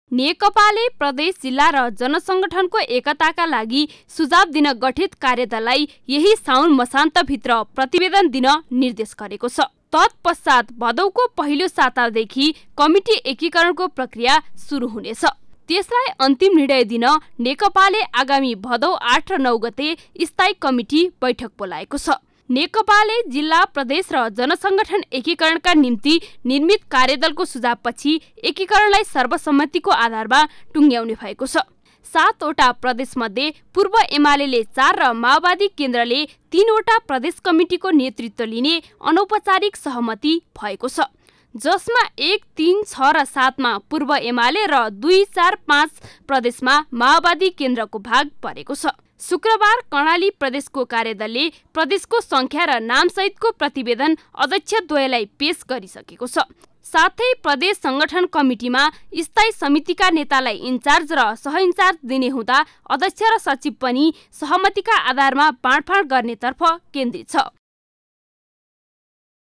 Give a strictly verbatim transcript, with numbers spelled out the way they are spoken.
नेकपाले प्रदेश जिल्ला र जनसंगठनको एकताका लागि सुझाव दिन गठित कार्यदललाई यही साउन मसान्तभित्र प्रतिवेदन दिन निर्देश गरेको छ। तत्पश्चात भदौको पहिलो सातादेखि कमिटी एकीकरणको प्रक्रिया सुरु हुनेछ। त्यसलाई अन्तिम निर्णय दिन नेकपाले आगामी भदौ आठ र नौ गते स्थायी कमिटी बैठक बोलाएको छ। नेकपाले जिल्ला प्रदेश र जनसंगठन एकीकरणका निम्ति निर्मित कार्यदलको सुझावपछि एकीकरणलाई सर्वसम्मतिको आधारमा टुङ्ग्याउने भएको छ। सातवटा प्रदेशमध्ये पूर्व एमाले चार र माओवादी केन्द्रले तीनवटा प्रदेश कमिटीको नेतृत्व लिने अनौपचारिक सहमति भएको छ, जसमा एक, तीन, छ र सातमा पूर्व एमाले र दुई, चार, पाँच प्रदेशमा माओवादी केन्द्रको भाग परेको छ। शुक्रबार कर्णाली प्रदेशको कार्यदलले प्रदेशको संख्या र नामसहितको प्रतिवेदन अध्यक्षद्वयलाई पेश गरिसकेको छ। साथै प्रदेश संगठन कमिटीमा स्थायी समितिका नेतालाई इन्चार्ज र सहइन्चार्ज दिने हुँदा अध्यक्ष र सचिव पनि सहमतिका आधारमा बाँडफाँड गर्नेतर्फ केन्द्रित छ।